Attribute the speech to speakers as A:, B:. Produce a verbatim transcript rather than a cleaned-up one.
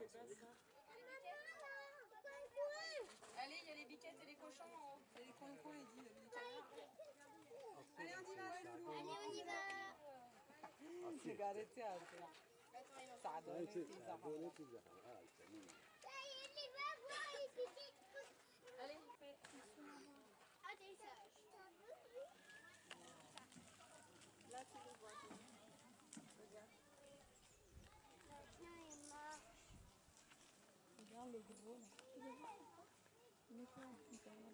A: Allez, il y a les biquettes et les cochons en haut. Il y a les coins-coins, il dit. Allez, on y va, ouais, Loulou.
B: Allez, on y va.
C: سيجارتي هذه ساعدوني في زهرة.
A: Allez,
B: Atterrissage.
A: là tu le vois. Regarde.
B: Maintenant, il marche.
C: Regarde le gros là. Tu le vois? Il est quoi?